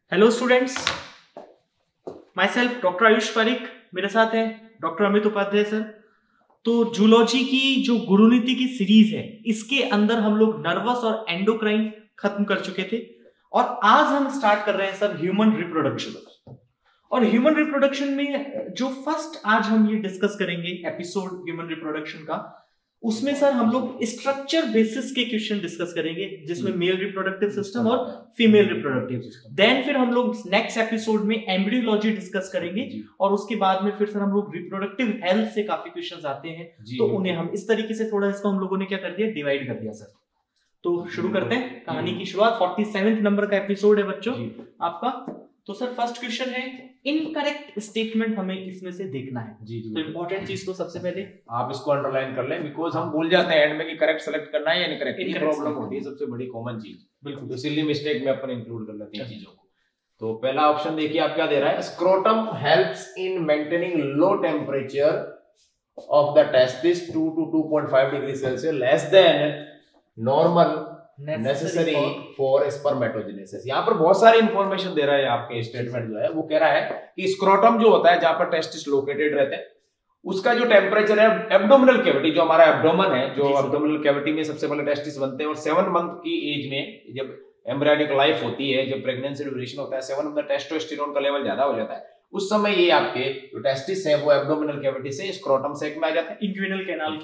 Hello students, myself doctor Ayush Pareek, मेरे साथ है डॉक्टर अमित उपाध्याय सर। तो जूलॉजी की जो गुरुनीति की सीरीज है, इसके अंदर हम लोग नर्वस और एंडोक्राइन खत्म कर चुके थे और आज हम स्टार्ट कर रहे हैं सर ह्यूमन रिप्रोडक्शन। और ह्यूमन रिप्रोडक्शन में जो फर्स्ट आज हम ये डिस्कस करेंगे एपिसोड ह्यूमन रिप्रोडक्शन का, उसमें सर हम लोग स्ट्रक्चर बेसिस के क्वेश्चन डिस्कस करेंगे, जिसमें मेल रिप्रोडक्टिव सिस्टम और फीमेल रिप्रोडक्टिव सिस्टम। देन फिर हम लोग नेक्स्ट एपिसोड में एम्ब्रियोलॉजी डिस्कस करेंगे और उसके बाद में फिर सर हम लोग रिप्रोडक्टिव हेल्थ से काफी क्वेश्चंस आते हैं, तो उन्हें हम इस तरीके से थोड़ा इसको हम लोगों ने क्या कर दिया, डिवाइड कर दिया सर। तो शुरू करते हैं कहानी की शुरुआत। 47 नंबर का एपिसोड है बच्चों आपका। तो सर फर्स्ट क्वेश्चन है, इनकरेक्ट स्टेटमेंट हमें इसमें से देखना है। तो इंपॉर्टेंट चीज तो सबसे पहले आप इसको अंडरलाइन कर लें, बिकॉज हम भूल जाते हैं एंड में कि करेक्ट सेलेक्ट करना है या इनकरेक्ट। ये प्रॉब्लम होती है, सबसे बड़ी कॉमन चीज। बिल्कुल, तो सिली मिस्टेक में अपन इंक्लूड कर लेते हैं चीजों को। तो पहला ऑप्शन देखिए आप क्या दे रहा है, scrotum helps in maintaining low temperature of the testis 2 to 2.5 degree Celsius less than normal necessary for spermatogenesis. यहाँ पर बहुत सारी इंफॉर्मेशन दे रहा है आपके स्टेटमेंट जो है, वो कह रहा है कि स्क्रोटम जो होता है, जहां पर टेस्टिस लोकेटेड रहते हैं, उसका जो टेम्परेचर है एब्डोमिनल कैविटी, जो हमारा एब्डोमेन है, जो एब्डोमिनल कैविटी में सबसे पहले टेस्टिस बनते हैं और 7 मंथ की एज में जब एम्ब्रियोनिक लाइफ होती है, जब प्रेगनेंसी ड्यूरेशन होता है, 7 मंथ टेस्टोस्टेरोन का लेवल ज्यादा हो जाता है, उस समय ये आपके जो टेस्टिस है वो एब्डोमिनल कैविटी से स्क्रोटम सेक में आ जाता है, इंग्विनल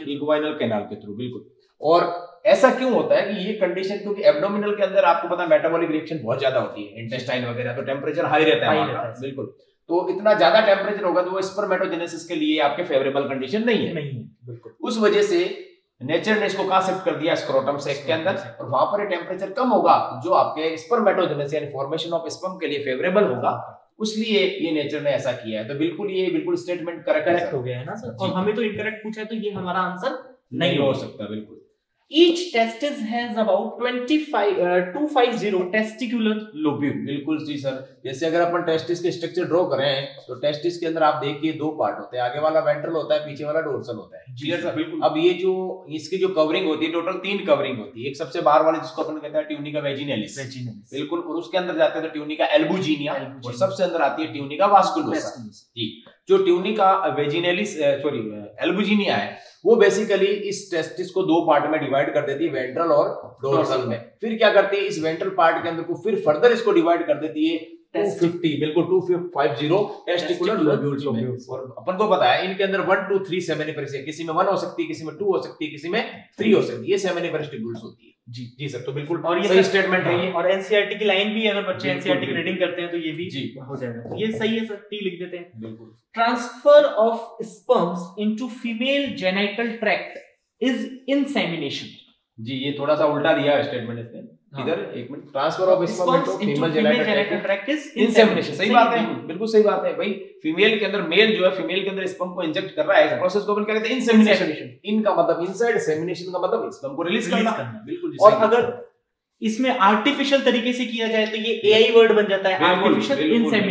कैनाल के थ्रू। बिल्कुल। और ऐसा क्यों होता है कि ये कंडीशन, क्योंकि एब्डोमिनल के अंदर आपको पता है मेटाबॉलिक रिएक्शन बहुत ज्यादा होती है, इंटेस्टाइन वगैरह, तो टेम्परेचर हाई रहता है। बिल्कुल। तो इतना ज्यादा टेम्परेचर होगा तो वो स्पर्मेटोजेनेसिस के लिए आपके फेवरेबल कंडीशन नहीं है। बिल्कुल। उस वजह से नेचर ने इसको कहां शिफ्ट कर दिया, स्क्रोटम सेक के अंदर, और वहां पर टेम्परेचर कम होगा जो आपके स्पर्मेटोजेनेसिस यानी फॉर्मेशन ऑफ स्पर्म के लिए फेवरेबल होगा, इसलिए ये नेचर ने ऐसा किया है। तो बिल्कुल स्टेटमेंट करेक्ट हो गया है ना सर। और हमें तो इनकरेक्ट पूछा है, तो ये हमारा आंसर नहीं हो सकता। बिल्कुल। Each testis has about 250 testicular lobule। बिल्कुल जी सर। जैसे अगर अपन टेस्टिस के स्ट्रक्चर ड्रॉ करें, तो टेस्टिस के अंदर आप देखिए 2 पार्ट होते हैं, आगे वाला वेंट्रल होता है, पीछे वाला डोर्सल होता है। Clear sir? बिल्कुल। अब ये जो इसकी जो कवरिंग होती है, टोटल 3 कवरिंग होती है। एक सबसे बाहर वाली जिसको अपन कहते हैं ट्यूनिका वेजिनैलिस। बिल्कुल। और उसके अंदर जाते हैं तो ट्यूनिका एल्बुजिनिया, और सबसे अंदर आती है ट्यूनिका वास्कुलोसा। जी। जो ट्यूनिका वेजिनैलिस एल्बुजिनिया है, वो बेसिकली इस टेस्टिस को 2 पार्ट में डिवाइड कर देती है, वेंट्रल और डोर्सल में। फिर क्या करती है, इस वेंट्रल पार्ट के अंदर को फिर फर्दर इसको डिवाइड कर देती है 250, बिल्कुल 250 टेस्टिकुलर लोब्यूल्स में। और अपन को पता है इनके अंदर 1 to 3 सेमिनिफेरस है, किसी में 1 हो सकती है, किसी में 2 हो सकती है, किसी में 3 हो सकती है। ये सेमिनिफेरस टिब्यूल्स होती है। जी सर। तो बिल्कुल, और ये सही स्टेटमेंट है ये। और एनसीईआरटी की लाइन भी, अगर बच्चे एनसीईआरटी की रीडिंग करते हैं तो ये भी हो जाएगा। ये सही है सर, टी लिख देते हैं। बिल्कुल। Transfer of sperms into female genital tract is insemination. जी, ये थोड़ा सा उल्टा दिया है स्टेटमेंट इसने। इधर एक minute, transfer of sperm into female genital tract is insemination. सही बात है, बिल्कुल सही बात है भाई। फीमेल के अंदर मेल जो है, फीमेल के अंदर स्पर्म को इंजेक्ट कर रहा है, इस प्रोसेस को अपन क्या कहते हैं, इंसेमिनेशन। इन का मतलब इनसाइड, सेमिनेशन का मतलब स्पर्म को रिलीज करना। बिल्कुल। और अगर इसमें आर्टिफिशियल तरीके से किया जाए तो ये एआई वर्ड बन जाता है, आर्टिफिशियल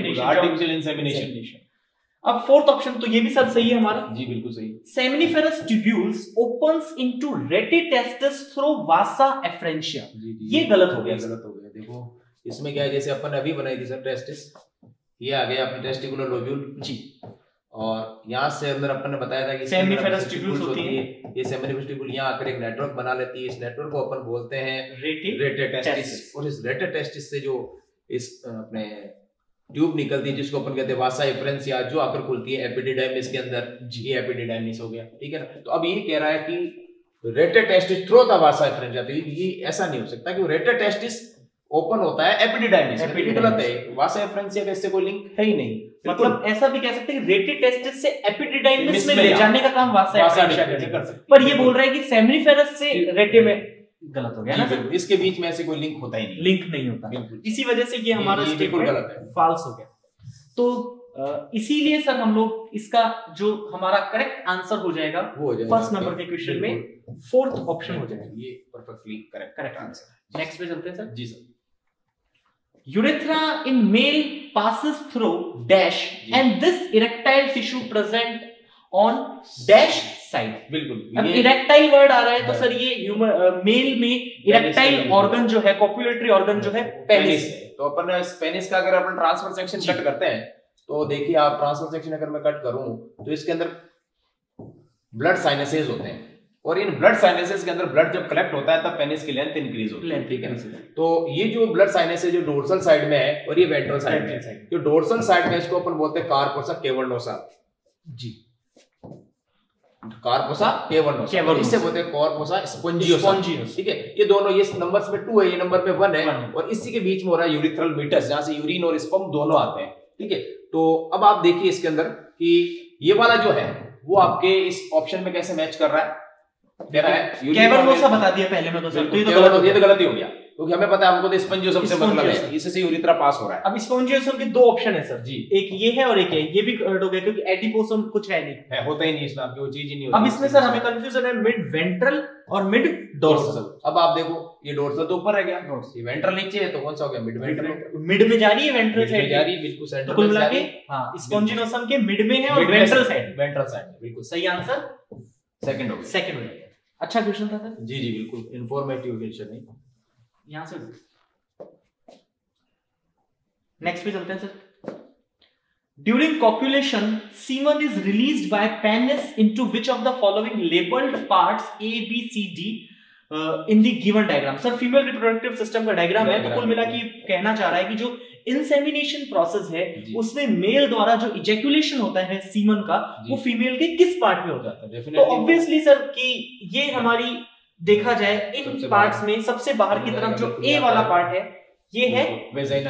इंसेमिनेशन। अब फोर्थ ऑप्शन, तो ये भी सब सही है हमारा। जी बिल्कुल सही। Seminiferous tubules opens into rete testis through vasa efferentia. ये गलत हो गया। देखो इसमें क्या है, जैसे अपन अभी बनाई थी सर टेस्टिस, ये आ गया अपनी टेस्टिकुलर लोब्यूल जी, और यहाँ से अंदर अपन ने बताया था कि सेमिनिफेरस ट्यूब्यूल्स होती है। ये सेमिनिफेरस ट्यूब्यूल यहाँ आकर एक नेटवर्क बना लेती है। इस नेटवर्क को अपन बोलते हैं रेटिटेस्टिस। और इस रेटिटेस्टिस से जो इस अपने ट्यूब निकलती है, जिसको अपन कहते हैं वासा एफ्रेंशिया, जो आकर खुलती है एपिडिडाइमिस के अंदर। ये एपिडिडाइमिस हो गया, ठीक है ना। तो अब ये कह रहा है कि rete testis through the vasa efferentia, तो ये ऐसा नहीं हो सकता कि रेटिटेस्टिस ओपन होता है एपिडिडाइमिस। गलत है, वासा एफ्रेंशिया का इससे कोई लिंक है ही नहीं। मतलब ऐसा भी कह सकते हैं कि रेटिटेस्टिस से एपिडिडाइमिस में ले जाने का काम वासा एफ्रेंशिया कर सकता है, पर ये बोल रहा है कि सेमिनिफेरस से रेटे में। गलत हो गया ना, इसके बीच में ऐसे कोई लिंक होता ही नहीं, लिंक नहीं होता। इसी वजह से ये हमारा स्टेटमेंट गलत है, फॉल्स हो गया। तो इसीलिए सर हम लोग इसका जो हमारा करेक्ट आंसर हो जाएगा फर्स्ट नंबर के क्वेश्चन में फोर्थ ऑप्शन हो जाएगा। ये परफेक्टली करेक्ट आंसर। नेक्स्ट पे चलते हैं सर। जी sir. Urethra in male passes through dash and this erectile tissue present on dash side. बिल्कुल। अब इरेक्टाइल वर्ड आ रहा है तो सर ये मेल में इरेक्टाइल ऑर्गन जो है, कॉपुलेटरी ऑर्गन जो है पेनिस है। तो अपन पेनिस का अगर अपन ट्रांसफर सेक्शन कट करते हैं तो देखिए आप, ट्रांसफर सेक्शन अगर मैं कट करूं तो इसके अंदर ब्लड साइनसेस होते हैं, और इन ब्लड साइनसेस के अंदर ब्लड जब कलेक्ट होता है तब पेनिस की लेंथ इंक्रीज होती है, ठीक है। तो ये जो ब्लड साइनसेस जो डोर्सल साइड में है और ये वेंट्रल साइड में है। जो डोर्सल साइड में इसको अपन बोलते हैं कार्पोसा कैवर्नोसा जी, कार्पोसा कैवर्नोसा, इससे बोलते हैं कार्पोसा स्पॉन्जियोसा, ठीक है। ये दोनों, ये नंबर्स में 2 है, ये नंबर में 1 है, और इसी के बीच में हो रहा है यूरिथ्रल मीटस, जहां से यूरिन और स्पर्म दोनों आते हैं, ठीक है। तो अब आप देखिए इसके अंदर कि ये वाला जो है वो आपके इस ऑप्शन में कैसे मैच कर रहा है, दे रहा है कैवर्नोसा बता दिया पहले में तो सर, तो ये तो गलती हो गया, क्योंकि हमें पता है हमको तो स्पॉन्जियोसम से मतलब है, इससे यूरिथ्रा पास हो रहा है। अब स्पॉन्जियोसम के 2 ऑप्शन है सर जी, एक ये है और एक है, ये भी हट हो गया क्योंकि एडिपोसम कुछ है नहीं, है होता ही नहीं इसमें, आपकी वो चीज ही नहीं होती। अब इसमें सर हमें कंफ्यूजन है मिड वेंट्रल और मिड डोर्सल। अब आप देखो ये डोर्सल तो ऊपर रह गया, ये वेंट्रल नीचे है, तो कौन सा हो गया मिड वेंट्रल, मिड में जा रही है, वेंट्रल साइड जा रही है, बिल्कुल सेंटर कुल मिला के। हां, स्पॉन्जियोसम के मिड में है और वेंट्रल साइड, बिल्कुल सही आंसर सेकंड हो गया। अच्छा क्वेश्चन था सर जी, बिल्कुल इंफॉर्मेटिव क्वेश्चन है। यहां से नेक्स्ट पे चलते हैं sir. During copulation semen is released by penis into which of the following labelled parts A B C D in the given diagram. Sir female reproductive system का diagram है, तो कुल मिला के कहना चाह रहा है कि जो इंसेमिनेशन प्रोसेस है उसमें मेल द्वारा जो इजैक्यूलेशन होता है सीमन का, वो फीमेल के किस पार्ट में होता है। तो ऑब्वियसली सर कि ये हमारी देखा जाए इन पार्ट्स में सबसे बाहर की तरफ जो A वाला पार्ट है ये है वेजाइना,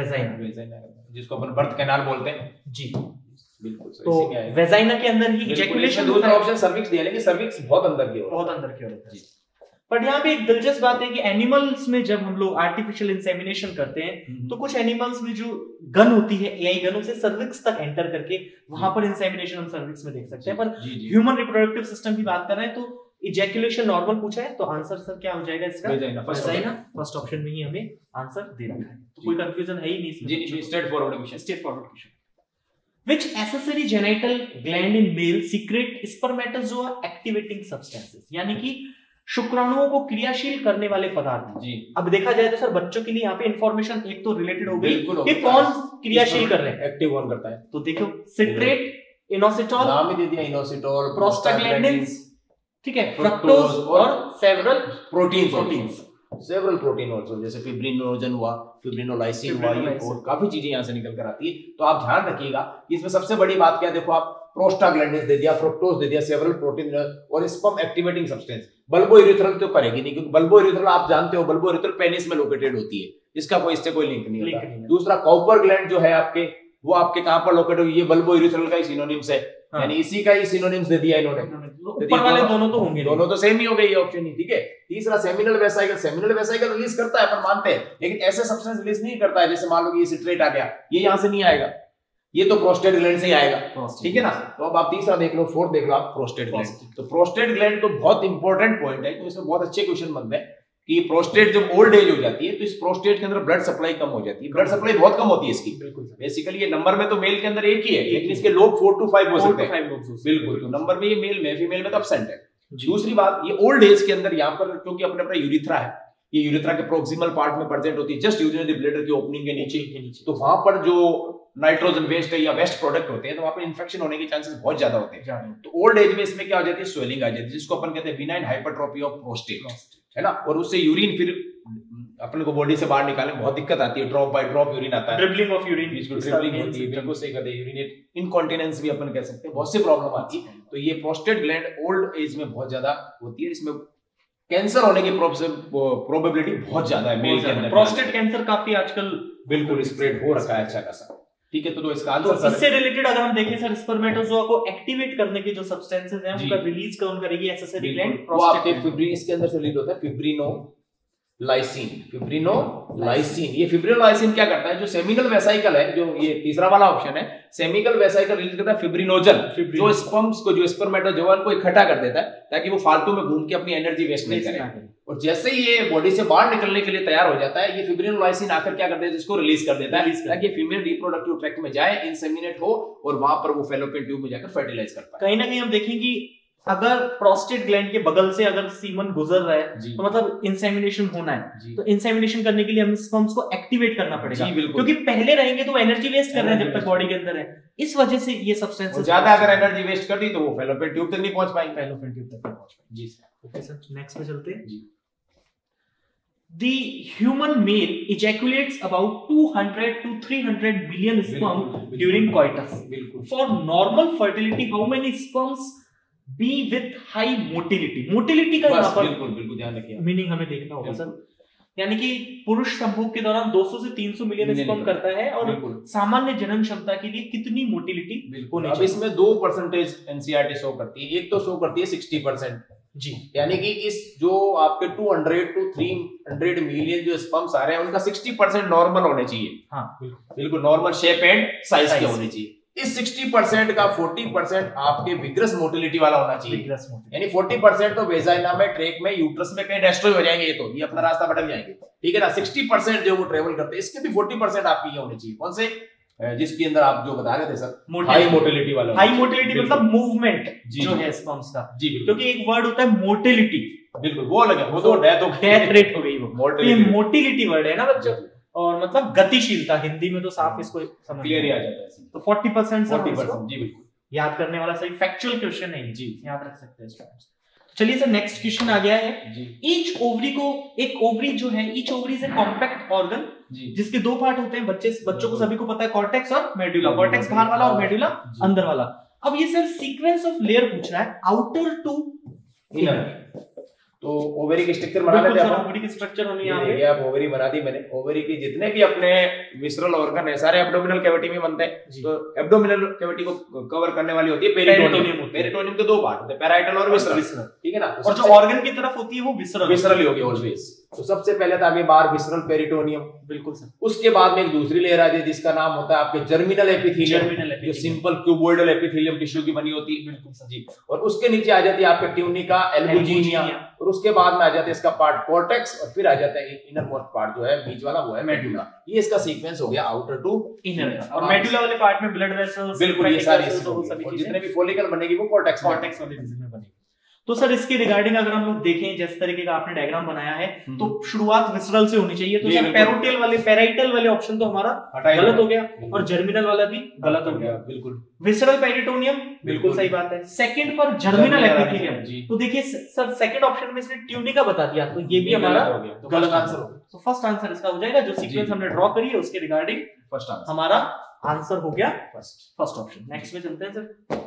जिसको अपन बर्थ कैनाल बोलते हैं जी, बिल्कुल। तो वेजाइना के अंदर ही इजैक्यूलेशन। दूसरा ऑप्शन सर्विक्स दिया, लेकिन सर्विक्स बहुत अंदर की ओर, बहुत अंदर की ओर है जी। बट यहाँ पे एक दिलचस्प बात है कि एनिमल्स में जब हम लोग आर्टिफिशियल इंसेमिनेशन करते हैं तो कुछ एनिमल्स में जो गन होती है, एआई गन, उसे सर्विक्स तक एंटर करके वहां पर इंसेमिनेशन हम सर्विक्स में देख सकते हैं। पर ह्यूमन रिप्रोडक्टिव सिस्टम की बात कर रहे हैं तो इजैक्यूलेशन नॉर्मल पूछा है, तो आंसर सर क्या हो जाएगा इसका? फर्स्ट ऑप्शन में ही हमें आंसर दे रखा है, तो कोई कंफ्यूजन है ही नहीं इसमें जी। Straightforward question. Which accessory genital gland in male secrete spermatozoa activating substances, यानी कि शुक्राणुओं को क्रियाशील करने वाले पदार्थ जी। अब देखा जाए तो सर बच्चों के लिए यहाँ पे इंफॉर्मेशन एक तो रिलेटेड हो गई कि कौन क्रियाशील कर रहे हैं, एक्टिव कौन करता है। तो देखो सिट्रेट, इनोसिटॉल, नाम ही दे दिया इनोसिटॉल, प्रोस्टाग्लैंडिन्स, ठीक है, फ्रक्टोज और several proteins, several protein also, जैसे फिब्रिनोजन हुआ, फिब्रिनोलाइसिन हुआ, ये काफी चीजें यहाँ से निकल कर आती है। तो आप ध्यान रखिएगा कि इसमें सबसे बड़ी बात क्या है, देखो आप प्रोस्टाग्लैंडिन्स दे दिया, फ्रक्टोज दे दिया, सेवरल प्रोटीन और sperm activating substance. Bulbourethral तो करेगी नहीं, क्योंकि बल्बो यूरिथ्रल आप जानते हो, बल्बो यूरिथ्रल पेनिस में लोकेटेड होती है, इसका कोई इससे कोई लिंक नहीं होता। दूसरा कॉपर ग्लैंड जो है आपके, वो आपके कहां पर लोकेटेड हुई है, बल्बो यूरिथ्रल का ही सिनोनिम्स है, यानी इसी का ही सिनोनिम्स दे दिया इन्होंने। ऊपर वाले दोनों तो होंगे, दोनों तो सेम ही हो गए, ये ऑप्शन ही, ठीक है। तीसरा seminal vesicle, seminal vesicle release करता है, अपन मानते हैं, लेकिन ऐसे सब्सटेंस रिलीज नहीं करता है। जैसे मान लो कि ये सिट्रेट आ गया, ये यहां से नहीं आएगा, ये तो प्रोस्टेट ग्लैंड से ही आएगा, ठीक है ना। तो अब आप तीसरा देख लो, फोर्थ देख लो आप, प्रोस्टेट ग्लैंड। तो प्रोस्टेट ग्लैंड तो बहुत इंपॉर्टेंट पॉइंट है, तो इसमें बहुत अच्छे क्वेश्चन बनते हैं कि प्रोस्टेट जब ओल्ड एज हो जाती है तो इस प्रोस्टेट के अंदर ब्लड सप्लाई कम हो जाती है, ब्लड सप्लाई बहुत कम होती है इसकी। बेसिकली ये नंबर में तो मेल के अंदर एक ही है, लेकिन इसके लोग 4 to 5 हो सकते हैं, बिल्कुल। तो नंबर में ये मेल में, फीमेल में तो एब्सेंट है। दूसरी बात, ये ओल्ड एज के अंदर यहाँ पर क्योंकि अपने अपना यूरिथ्रा है, ये यूरिथ्रा के प्रोक्सिमल पार्ट में प्रेजेंट होती है, जस्ट यूरिनरी ब्लैडर की ओपनिंग के नीचे। तो वहां पर जो नाइट्रोजन वेस्ट है या वेस्ट प्रोडक्ट होते हैं, तो वहां पर इन्फेक्शन होने के चांसेस बहुत ज्यादा होते हैं। तो ओल्ड एज में इसमें क्या हो जाती है, स्वेलिंग आ जाती है, जिसको अपन कहते हैं बिनाइन हाइपरट्रोफी ऑफ प्रोस्टेट, है ना। और उससे यूरिन फिर अपने को बॉडी से बाहर निकालने में बहुत दिक्कत आती है, ड्रॉप बाय ड्रॉप यूरिन आता है, ड्रिबलिंग ऑफ यूरिन, ड्रिबलिंग होती है, बिल्कुल सही कहते हैं, यूरिनेट इनकॉन्टिनेंस भी अपन कह सकते हैं, बहुत सी प्रॉब्लम आती है। तो ये प्रोस्टेट ग्लैंड ओल्ड एज में बहुत ज्यादा होती है, इसमें कैंसर होने की प्रोबेबिलिटी बहुत ज्यादा है मेल के अंदर। प्रोस्टेट कैंसर काफी आजकल बिल्कुल स्प्रेड हो रखा है अच्छा खासा, ठीक है। तो इसका आंसर इससे रिलेटेड अगर हम देखें सर, स्पर्मेटोजोआ को एक्टिवेट करने के जो सब्सटेंसेस हैं उनका रिलीज कौन करेगी, एसेसरी ग्लैंड, वो आपके फिब्रिन के अंदर से रिलीज होता है, फिब्रिनोलाइसिन। ये फिब्रिनोलाइसिन क्या करता है, जो सेमिनल वेसाइकल है, जो ये तीसरा वाला ऑप्शन है, सेमिनल वेसाइकल रिलीज करता है फिब्रिनोजन, जो स्पर्म्स को, जो स्पर्मेटोजोआ को इकट्ठा कर देता है ताकि वो फालतू में घूम के अपनी एनर्जी वेस्ट नहीं करे। और जैसे ही ये बॉडी से बाहर निकलने के लिए तैयार हो जाता है, ये फिब्रिनोलाइसिन आकर क्या करता है, जिसको रिलीज कर देता है ताकि फीमेल रिप्रोडक्टिव ट्रैक्ट में जाए, इंसेमिनेट हो और वहां पर वो फैलोपियन ट्यूब में जाकर फर्टिलाइज कर पाए। कहीं ना कहीं हम देखें कि अगर प्रोस्टेट ग्लैंड के बगल से अगर सीमन गुजर रहा है जी। तो मतलब इंसेमिनेशन होना है, जी। तो इंसेमिनेशन करने के लिए हमें स्पर्म्स को एक्टिवेट करना पड़ेगा, जी, बिल्कुल। क्योंकि पहले रहेंगे तो वो एनर्जी वेस्ट कर रहे हैं जब Energy तक बॉडी के अंदर है, इस वजह से ये सब्सटेंसेस ज्यादा अगर एनर्जी वेस्ट कर दी तो वो फेलोपियन ट्यूब तक नहीं पहुंच पाएंगे। फैलोपियन ट्यूब तक नहीं पहुंच पाएंगे। जी सर। ओके सर, नेक्स्ट पे चलते हैं। जी। The human male ejaculates about 200 to 300 million sperm बिल्कुल। during coitus. बिल्कुल। For normal fertility, how many sperms be with high motility? Motility का यहाँ बस पर बिल्कुल ध्यान रखिए। मीनिंग हमें देखना होगा सर, यानी कि पुरुष संभोग के दौरान 200 से 300 मिलियन स्पर्म करता है और सामान्य जनन क्षमता के लिए कितनी मोटिलिटी होनी चाहिए? अब इसमें 2% एनसीईआरटी शो करती है, एक तो शो करती है 60%। जी, यानी कि इस जो आपके 200 to 300 मिलियन जो स्पर्म्स आ रहे हैं उनका 60% नॉर्मल होने चाहिए। हाँ बिल्कुल नॉर्मल शेप एंड साइज के होने चाहिए। इस 60% का 40% आपके विग्रस मोटिलिटी वाला होना चाहिए, यानी 40% तो वेजाइना में, ट्रेक में, यूट्रस में कहीं डेस्ट्रॉय हो जाएंगे, ये अपना रास्ता भटक जाएंगे, ठीक है ना। 60% जो वो ट्रेवल करते हैं, इसके भी 40% आपकी ये होने चाहिए। कौन से? जिसके अंदर आप जो बता रहे थे सर, हाई मोटिलिटी वाला। हाई मोटिलिटी मतलब मूवमेंट जो है स्पर्म्स का, जी, क्योंकि एक वर्ड होता है मोटिलिटी, बिल्कुल वो अलग है, वो तो डेथ रेट हो गई, वो ये मोटिलिटी वर्ड है ना बच्चों, और मतलब गतिशीलता, हिंदी में तो साफ इसको समझ क्लियर ही आ जाता है। तो 40% जी बिल्कुल, याद करने वाला सही फैक्चुअल क्वेश्चन है जी, याद रख सकते हैं स्टूडेंट्स। चलिए सर, नेक्स्ट क्वेश्चन आ गया है। ईच ओवरी को, एक ओवरी जो है, each ovary is a compact organ जिसके दो पार्ट होते हैं। बच्चों को सभी को पता है, कॉर्टेक्स और मेडुला। कॉर्टेक्स बाहर वाला और मेडुला अंदर वाला। अब ये सर सीक्वेंस ऑफ लेयर पूछ रहा है, आउटर टू इनर। तो ओवरी की स्ट्रक्चर बना लेते हैं। ओवरी की स्ट्रक्चर हमें यहाँ पे, ये आप ओवरी बना दी मैंने। ओवरी की जितने भी अपने विसरल ऑर्गन है सारे एब्डोमिनल कैविटी में बनते हैं। तो एब्डोमिनल कैविटी को कवर करने वाली होती है पेरिटोनियम। पेरिटोनियम के दो पार्ट होते हैं, पैराइटल और विसरल, ठीक है ना। और जो ऑर्गन की तरफ होती है वो विसरल ही होगी ऑलवेज। तो सबसे पहले तो आगे बाहर विसरल पेरिटोनियम, बिल्कुल सर। उसके बाद में एक दूसरी लेयर आ जाती है जिसका नाम होता है आपके जर्मिनल एपिथेलियम, जो सिंपल क्यूबोइडल एपिथेलियम टिश्यू की बनी होती है। बिल्कुल सर जी। और उसके नीचे आ जाती है आपके ट्यूनिका, एल्बुजिनिया, और उसके बाद में आ जाता है इसका पार्ट कॉर्टेक्स, और फिर आ जाता है इनर मोस्ट पार्ट जो है बीच वाला, वो है मेडुला। ये इसका सीक्वेंस हो गया आउटर टू इनर। और मेडुला वाले पार्ट में ब्लड वेसल्स, बिल्कुल ये सारी और जितने भी फॉलिकल बनेगी वो कॉर्टेक्स वाले रीजन में बनेगी। तो सर इसके रिगार्डिंग अगर हम लोग देखें जिस तरीके का आपने डायग्राम बनाया है, तो शुरुआत विसरल से होनी चाहिए। तो सर पैराइटल वाले ऑप्शन तो हमारा गलत हो गया, और जर्मिनल वाला भी गलत हो गया। बिल्कुल विसरल पेरिटोनियम बिल्कुल सही बात है। सेकंड पर जर्मिनल एपिथेलियम। तो देखिए सर सेकंड ऑप्शन में इसने ट्यूनिका बता दिया, तो ये भी हमारा गलत आंसर हो गया। तो फर्स्ट आंसर इसका हो जाएगा, जो सीक्वेंस हमने ड्रॉ करी है उसके रिगार्डिंग फर्स्ट आंसर हमारा आंसर हो गया फर्स्ट ऑप्शन। नेक्स्ट में चलते हैं sir.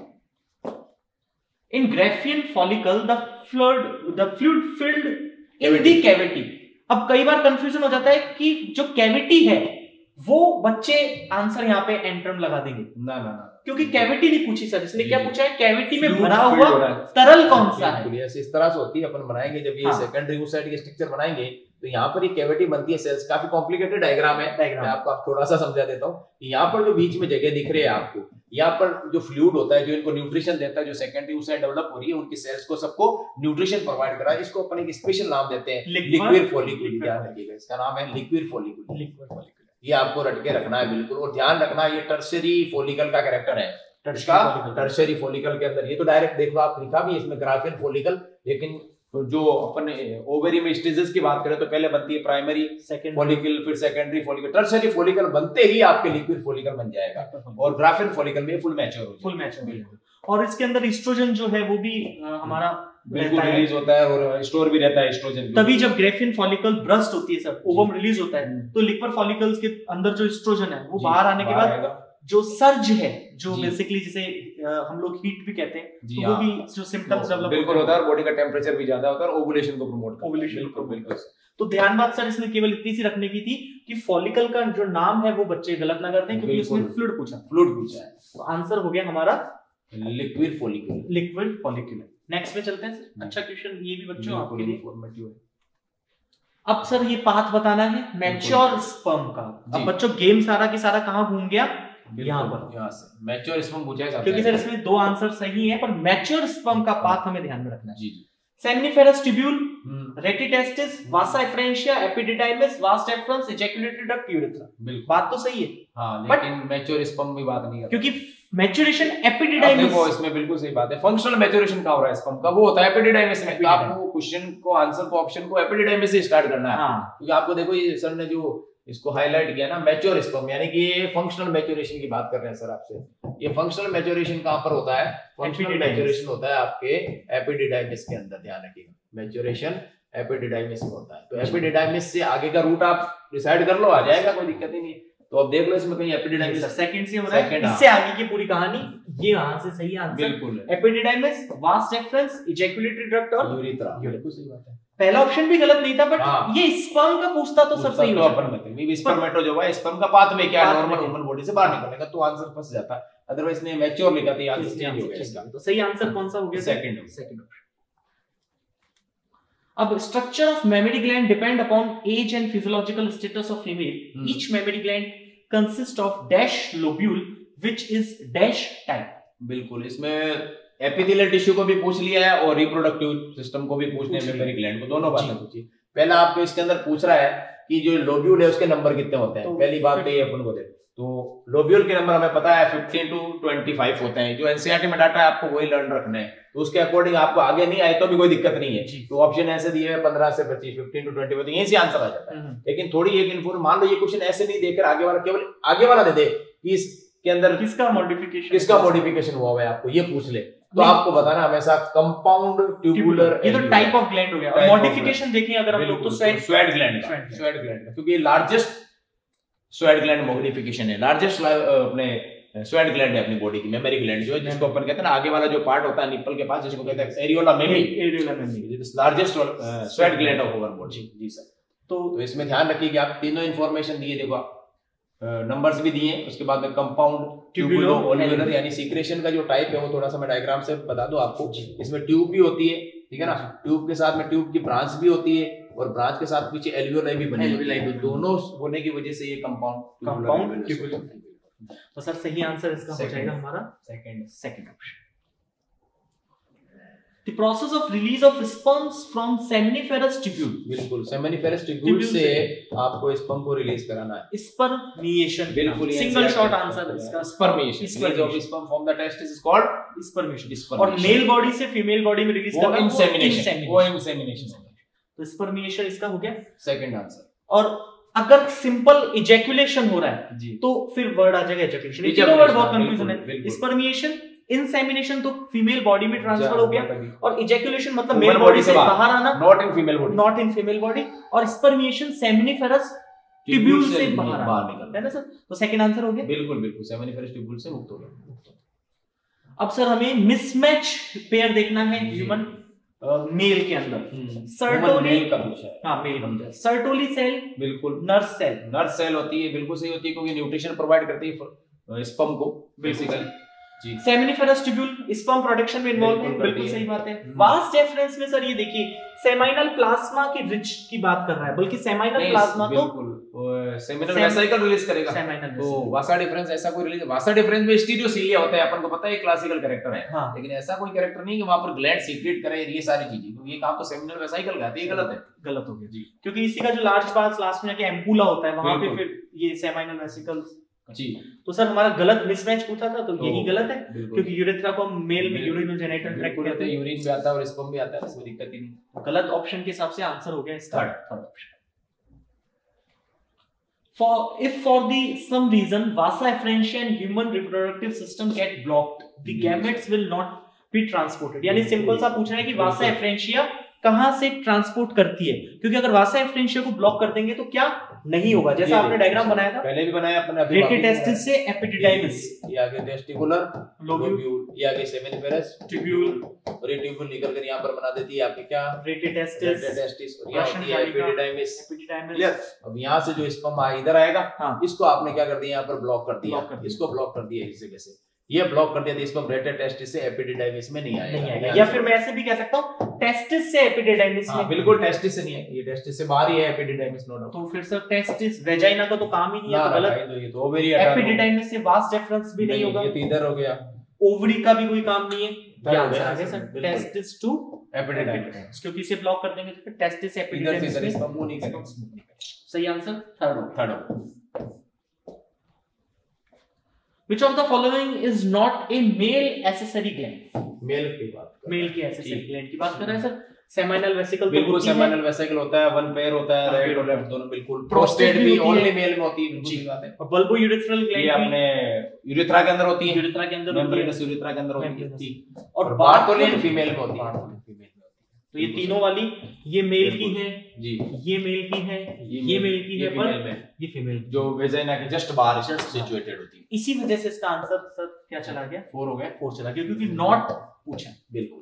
In Graafian follicle, the fluid filled in the cavity. अब कई बार कंफ्यूजन हो जाता है कि जो कैविटी है वो बच्चे आंसर यहाँ पे एंट्रम लगा देंगे। ना क्योंकि कैविटी नहीं पूछी सर, इसने क्या पूछा है, कैविटी में भरा हुआ तरल कौन सा है। ऐसे इस तरह से होती है, अपन बनाएंगे जब ये सेकेंडरी oocyte की स्ट्रक्चर बनाएंगे तो यहाँ पर ये कैविटी बनती है सेल्स। काफी कॉम्प्लिकेटेड डायग्राम है, मैं आपको थोड़ा सा समझा देता हूँ। यहाँ पर जो बीच में जगह दिख रही है आपको, यहाँ पर जो फ्लूइड होता है जो इनको न्यूट्रिशन देता है, जो सेकेंडरी oocyte डेवलप हो रही है उनकी सेल्स को सबको न्यूट्रिशन प्रोवाइड करा है। इसको अपन एक स्पेशल नाम देते हैं लिक्विड फॉलिक्यूल। ध्यान रखिएगा, इसका नाम है लिक्विड फॉलिक्यूल। ये आपको रट के रखना है बिल्कुल, और ध्यान रखना ये टर्शियरी फॉलिकल का कैरेक्टर है। टर्शियरी फॉलिकल के अंदर ये तो डायरेक्ट देखो आप लिखा भी इसमें ग्राफियन फॉलिकल, लेकिन जो अपन ओवरी में स्टेजेस की बात करें तो पहले बनती है प्राइमरी फॉलिकल, फिर सेकेंडरी फॉलिकल, टर्शियरी फॉलिकल बनते ही आपके लिक्विड फॉलिकल बन जाएगा, और ग्राफियन फॉलिकल में फुल मैच्योर हो जाएगा। और इसके अंदर एस्ट्रोजन जो है वो भी हमारा बिल्कुल रिलीज होता है और स्टोर भी रहता है एस्ट्रोजन। तभी जब ग्राफियन फॉलिकल ब्रस्ट होती है सर, ओवम रिलीज होता है, तो लिक्विड फॉलिकल्स के अंदर जो एस्ट्रोजन है वो बाहर आने के बाद जो सर्ज है, जो बेसिकली जिसे हम लोग हीट भी कहते हैं, तो वो भी जो सिम्टम्स डेवलप बिल्कुल होता है, और बॉडी का टेम्परेचर भी ज्यादा होता है, और ओवुलेशन को प्रमोट करता है। ओवुलेशन बिल्कुल। तो ध्यान बात सर इसमें केवल इतनी सी रखने की थी कि फॉलिकल का जो नाम है वो बच्चे गलत ना कर दें, क्योंकि उसमें फ्लूइड पूछा है। तो आंसर हो गया हमारा liquid follicle. Liquid follicle. Next में चलते हैं सर। अच्छा क्वेश्चन ये भी बच्चों आपके लिए फॉर्मेटिव है। अब सर ये पाथ बताना है मैच्योर स्पर्म का। अब बच्चों गेम सारा की सारा कहाँ घूम गया, यहाँ पर मैच्योर स्पर्म पूछा है, क्योंकि सर इसमें दो आंसर सही है, पर मैच्योर स्पर्म का पाथ हमें ध्यान में रखना है। Seminiferous tubule rete testis, vasa efferentia, epididymis, vas deferens, ejaculatory duct, urethra. बिल्कुल बात तो सही है। हाँ, लेकिन मैच्योर स्पर्म की बात नहीं कर, क्योंकि मैच्योरेशन एपिडिडाइमिस, देखो इसमें बिल्कुल सही बात है। फंक्शनल मैच्योरेशन कहाँ हो रहा है स्पर्म का, वो होता है एपिडिडाइमिस में। तो आपको क्वेश्चन को, आंसर को, ऑप्शन को एपिडिडाइमिस से स्टार्ट करना है। क्योंकि आपको देखो ये सर ने जो इसको हाईलाइट किया ना, मैच्योर स्पर्म, यानी कि ये फंक्शनल मैच्योरेशन की बात कर रहे हैं सर आपसे। ये फंक्शनल मैच्योरेशन कहां पर होता है? फंक्शनल मैच्योरेशन होता है आपके एपिडिडाइमिस के अंदर, ध्यान रखिएगा। मैच्योरेशन एपिडिडाइमिस में होता है। तो एपिडिडाइमिस से आगे का रूट आप डिसाइड कर लो, आ जाएगा, कोई दिक्कत ही नहीं। तो अब देख लो इसमें कहीं एपिडिडाइमिस सेकंड से हो रहा है, इससे आगे की पूरी कहानी ये वहां से सही आंसर। बिल्कुल epididymis, vas deferens, ejaculatory duct और यूरेथ्रा। बिल्कुल सही बात है। पहला ऑप्शन भी गलत नहीं था, बट ये स्पर्म का पूछता तो सब सही हो जाता। अपन स्पर्मेटो जो है, स्पर्म का पाथवे क्या है नॉर्मल ह्यूमन बॉडी से बाहर निकलने का, तो आंसर फंस जाता। अदरवाइज ने मैच्योर लिखा था, आंसर चेंज हो गया इसका। तो सही आंसर कौन सा हो गया? Second option. अब structure of mammary gland depend upon age and physiological status of female. Each mammary gland consist of dash lobule which is dash type. बिल्कुल, इसमें एपिथेलियल टिश्यू को भी पूछ लिया है और रिप्रोडक्टिव सिस्टम को भी पूछने में मेमरी ग्लैंड को, दोनों बातें पूछी। पहला आपको इसके अंदर पूछ रहा है कि जो लोब्यूल है उसके नंबर कितने होते हैं। पहली बात तो ये अपन को दे, तो लोब्यूल के नंबर हमें पता है 15 to 25 होते हैं। जो एनसीईआरटी में डाटा है आपको वही लर्न रखना है, तो उसके अकॉर्डिंग आपको आगे नहीं आए तो भी कोई दिक्कत नहीं है। तो ऑप्शन ऐसे दिए हैं 15 से 25, 15 to 20, तो यहीं से आंसर आ जाता है। लेकिन थोड़ी एक इन्फॉर्मेशन, मान लो ये क्वेश्चन ऐसे नहीं देकर आगे वाला, केवल आगे वाला दे दे कि इसके अंदर किसका मॉडिफिकेशन हुआ है, आपको ये पूछ ले, तो आपको बताना हमेशा कंपाउंड ट्यूबुलर। ये तो टाइप ऑफ ग्लैंड हो गया। और मॉडिफिकेशन देखें अगर हम लोग तो स्वेट ग्लैंड का, क्योंकि ये लार्जेस्ट स्वेट ग्लैंड मॉडिफिकेशन है, लार्जेस्ट अपने स्वेट ग्लैंड है अपनी बॉडी की, मेमरी ग्लैंड जो है, जिसको अपन कहते हैं ना आगे वाला जो पार्ट होता है निप्पल के पास, जिसको कहते हैं areola mammae, largest sweat gland of our body. जी सर। तो इसमें ध्यान रखिए कि आप तीनों इंफॉर्मेशन दिए, देखो नंबर्स भी दिए, उसके बाद में कंपाउंड ट्यूबुलो ओल्यूलर, यानी सीक्रेशन का जो टाइप है वो थोड़ा सा मैं डायग्राम से बता दूं आपको। इसमें ट्यूब भी होती है, ठीक है ना, ट्यूब के साथ में ट्यूब की ब्रांच भी होती है, और ब्रांच के साथ पीछे एल्वियोलाई भी बनी होती है। तो दोनों होने की वजह से ये कंपाउंड ट्यूबुलर। तो सर सही आंसर इसका हो जाएगा हमारा second option. The process of release of sperms from seminiferous tubule। बिल्कुल, seminiferous tubule से आपको स्पर्म को रिलीज कराना है। स्पर्मिएशन। बिल्कुल, सिंगल शॉर्ट आंसर इसका spermiation. Release of sperm from the testis is called spermiation. और मेल बॉडी से फीमेल बॉडी में रिलीज करना इंसेमिनेशन। वो इंसेमिनेशन। तो स्पर्मिएशन इसका हो गया सेकंड आंसर। और अगर सिंपल इजैकुलेशन हो रहा है तो फिर वर्ड आ जाएगा इजैकुलेशन। ये वर्ड बहुत कंफ्यूजन है। स्पर्मिएशन, इंसेमिनेशन तो फीमेल बॉडी में ट्रांसफर हो गया, और इजैकुलेशन मतलब मेल बॉडी से बाहर आना, नॉट इन फीमेल बॉडी, और स्पर्मिएशन सेमिनिफेरस ट्यूब्यूल से बाहर निकलना है ना सर। तो सेकंड आंसर हो गया। बिल्कुल, सेमिनिफेरस ट्यूब्यूल से मुक्त हो गया। अब सर हमें मिसमैच पेयर देखना है ह्यूमन मेल के अंदर। सर्टोली का पूछा है। हाँ, मेल का पूछा है। सर्टोली सेल, बिल्कुल नर्स सेल होती है, बिल्कुल सही होती है, क्योंकि न्यूट्रिशन प्रोवाइड करती है स्पर्म को basically. Seminiferous tubule sperm production में इन्वॉल्व है, बिल्कुल सही बात है। वास डेफरेंस में सर ये देखिए सेमाइनल प्लाज्मा की रिच की बात कर रहा है, बल्कि सेमाइनल प्लाज्मा तो सेमिनल वेसिकल रिलीज करेगा। तो वासा डिफरेंस ऐसा कोई रिलीज, वासा डिफरेंस में स्टीरियोसीलिया होता है, अपन को पता है क्लासिकल कैरेक्टर है। हाँ। लेकिन ऐसा कोई कैरेक्टर नहीं कि वहां पर ग्लैंड सीक्रेट करे ये सारी चीजें, तो ये काम तो सेमिनल वेसिकल का है, ये गलत हो गया जी। क्योंकि इसी का जो लार्ज पार्ट लास्ट में जाके एम्पुला होता है, वहां पे फिर ये सेमाइनल वेसिकल जी। तो सर हमारा गलत मिसमैच पूछा था, तो यही गलत है, क्योंकि यूरेथ्रा को हम मेल में यूरिनल जेनिटल ट्रैक्ट कहते हैं, यूरिन भी आता है और स्पर्म भी आता है, इसमें दिक्कत ही नहीं। गलत ऑप्शन के हिसाब से आंसर हो गया इसका third option. For some reason vasa efferentia and human reproductive system get blocked, the gametes will not be transported। यानी सिंपल सा पूछ रहा है कि वासा एफ्रेंशिया कहां से ट्रांसपोर्ट करती है, क्योंकि अगर वासा एफ्रेंशिया को ब्लॉक कर देंगे तो क्या नहीं होगा, जैसा आपने डायग्राम बनाया था, पहले भी बनाया अपने, रेटिटेस्टिस से एपिडिडाइमिस, ये आगे टेस्टिकुलर लोब्यूल, ये आगे सेमिनिफेरस ट्यूब्यूल, और ये ट्यूब्यूल निकल कर यहां पर बना देती है आपके क्या रेटिटेस्टिस, और यहां होती है एपिडिडाइमिस। क्लियर। अब यहां से जो स्पर्म इधर आएगा, इसको आपने क्या कर दिया, यहां पर ब्लॉक कर दिया, इसको ब्लॉक कर दिया इस जगह से, ये ब्लॉक कर दिया, तो इसको रेटिटेस्टिस से एपिडिडाइमिस में नहीं आएगा। या फिर मैं ऐसे भी कह सकता हूं टेस्टिस से एपिडिडाइमिस में। बिल्कुल, टेस्टिस से नहीं है, ये टेस्टिस से बाहर ही है एपिडिडाइमिस, नो डाउट। तो फिर सर टेस्टिस वेजाइना का तो काम ही नहीं है, तो गलत। तो ये तो ओवरी एपिडिडाइमिस से वास डिफरेंस भी नहीं होगा, ये तो इधर हो गया। ओवरी का भी कोई काम नहीं है, टेस्टिस टू एपिडिडाइमिस, क्योंकि इसे ब्लॉक कर देंगे तो फिर टेस्टिस एपिडिडाइमिस में इसका मूव नहीं करेगा। सही आंसर थर्ड हो। Which of the following is not a male accessory gland? Male की बात कर, मेल की accessory gland की बात कर रहे हैं सर। सेमिनल वेसिकल बिल्कुल, सेमिनल वेसिकल होता है, वन पेयर होता है, राइट और लेफ्ट दोनों, बिल्कुल। प्रोस्टेट भी ओनली मेल में होती है, बिल्कुल बात है। और बल्बो यूरेथ्रल ग्लैंड ये अपने यूरेथ्रा के अंदर होती है, यूरेथ्रा के अंदर मेम्ब्रेनस यूरेथ्रा के अंदर होती है, और बार्थोलिन फीमेल में होती है। तो ये तीनों वाली, ये मेल की है जी, ये मेल की है, ये मेल की है, पर ये फीमेल, जो वेजाइना के जस्ट बाहर सिचुएटेड होती है। इसी वजह से इसका आंसर सर क्या चला गया? 4 हो गया, 4 चला गया, क्योंकि नॉट पूछा। बिल्कुल।